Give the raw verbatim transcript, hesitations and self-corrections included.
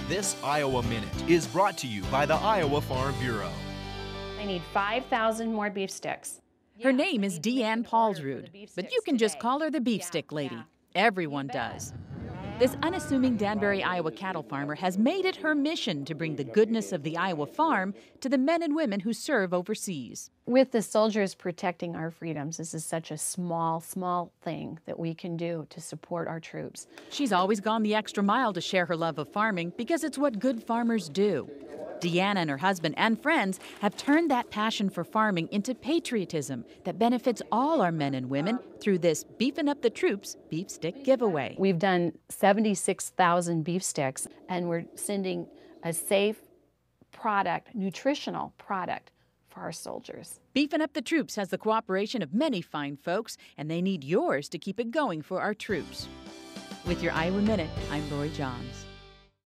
This Iowa Minute is brought to you by the Iowa Farm Bureau. I need five thousand more beef sticks. Her name is Deanne Paulsrud, but you can just call her the beef stick lady. Everyone does. This unassuming Danbury, Iowa cattle farmer has made it her mission to bring the goodness of the Iowa farm to the men and women who serve overseas. With the soldiers protecting our freedoms, this is such a small, small thing that we can do to support our troops. She's always gone the extra mile to share her love of farming because it's what good farmers do. Deanna and her husband and friends have turned that passion for farming into patriotism that benefits all our men and women through this Beefing Up the Troops beef stick giveaway. We've done seventy-six thousand beef sticks, and we're sending a safe product, nutritional product for our soldiers. Beefing Up the Troops has the cooperation of many fine folks, and they need yours to keep it going for our troops. With your Iowa Minute, I'm Lori Johns.